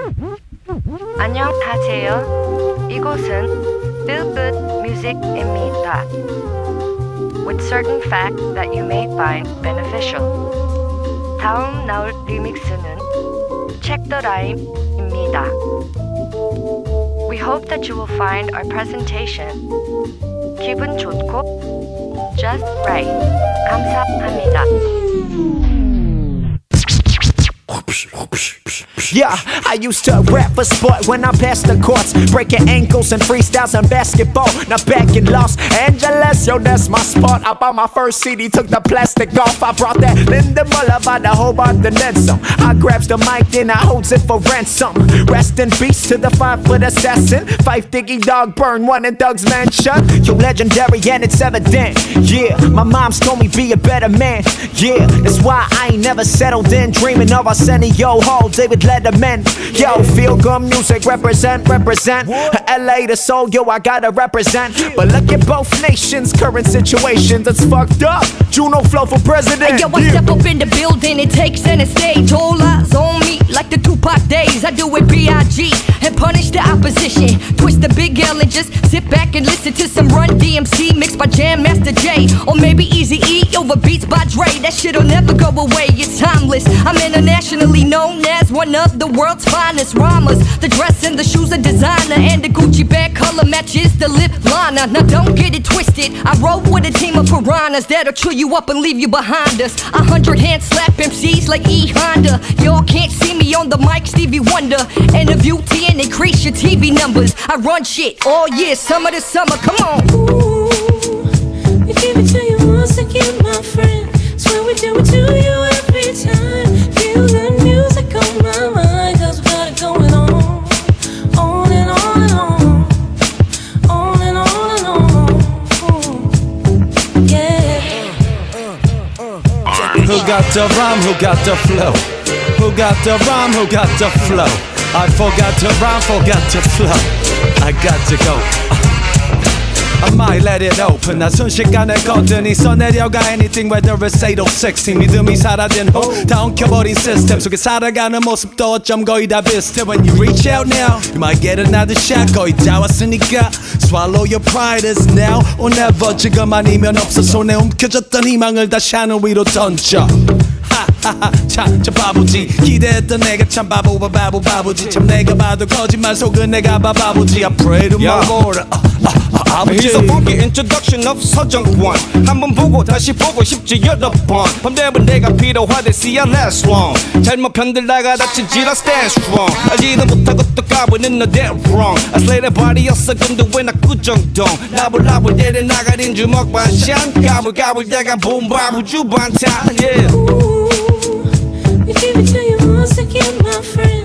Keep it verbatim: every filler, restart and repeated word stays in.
안녕하세요. 이곳은 Feel Good Music입니다. With certain facts that you may find beneficial. 다음 나올 리믹스는 Check the Rhyme입니다. We hope that you will find our presentation 기분 좋고 just right. 감사합니다. Yeah, I used to rap for sport when I passed the courts, breaking ankles and freestyles in basketball. Now back in Los Angeles, yo, that's my spot. I bought my first C D, took the plastic off. I brought that Linda Muller by the whole bar, the then some. I grabs the mic, then I holds it for ransom. Rest in peace to the five-foot assassin. Phife Dawg burn one in Doug's mansion. You legendary and it's evident. Yeah, my mom's told me be a better man. Yeah, that's why I ain't never settled in, dreaming of Arsenio Hall, David Letterman. Yo, feel good music, represent, represent. L A the soul, yo, I gotta represent. But look at both nations' current situations, it's fucked up. Junoflo for president. Hey, yo, I step up in the building, it takes center stage. All eyes on me, like the Tupac days. I do it B I G and punish the opposition. Twist the big L and just sit back and listen to some Run D M C mixed by Jam Master Jay. Or maybe Easy E over beats by Dre. That shit'll never go away, it's timeless. I'm internationally known as one of the world's finest rhymers. The dress and the shoes are designer, and the Gucci bag color matches the lip liner. Now don't get it twisted, I roll with a team of piranhas that'll chew you up and leave you behind us. A hundred hand slap M Cs like E Honda. Y'all can't see me on the mic, Stevie Wonder. Interview T and increase your T V numbers. I run shit all year, summer to summer, come on. Ooh, we give it to you once again, my friend. Swear we do it to you every time. Feel the music on my mind, cause we got it going on. On and on and on. On and on and on. Yeah. Who got the rhyme, who got the flow? Who got the rhyme, who got the flow? I forgot to rhyme, forgot to flow. I got to go. I might let it open. 나 순식간에 거뜬히 써내려가 anything whether it's eight or sixteen. 믿음이 사라진 후 다 엉켜버린 시스템 속에 살아가는 모습도 어쩜 거의 다 비슷해. When you reach out now, you might get another shot. 거의 다 왔으니까 swallow your pride is now or never. 지금 아니면 없어. 손에 움켜졌던 희망을 다시 하늘 위로 던져. 하하하 참, 저 바보지. 기대했던 내가 참 바보 바보 바보지. 참 내가 봐도 거짓말 속은 내가 봐 바보지. I pray to my Lord. uh, uh, uh, Here's a funky introduction of 서정권. 한번 보고 다시 보고 싶지 여러 번. 밤되면 내가 필요하대 see I last long. 잘못 편들다가 다치지 I stand strong. 알지도 못하고 또 까부는 no dead wrong. I slay the body였어 근데 왜 나 꾸정동. 나불나불 때려 나가린 주먹 반찬. 까불까불 때가 봄바부 주반찬. Yeah. Ooh, we give it to you once again, my friend.